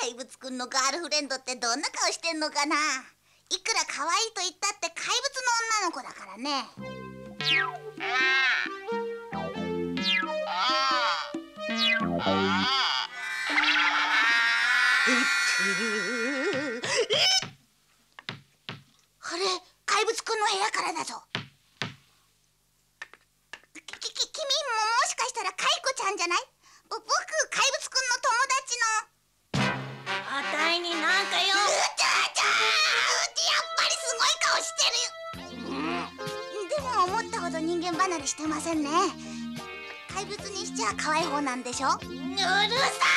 怪物くんのガールフレンドってどんな顔してんのかな。いくら可愛いと言ったって怪物の女の子だからね。あれ、怪物くんの部屋からだぞ。君もしかしたらカイコちゃんじゃない？僕、怪物くんの友達の。 あたいになんかよ。 やっぱりすごい顔してる。でも思ったほど人間離れしてませんね。怪物にしちゃ可愛い方なんでしょ？うるさい。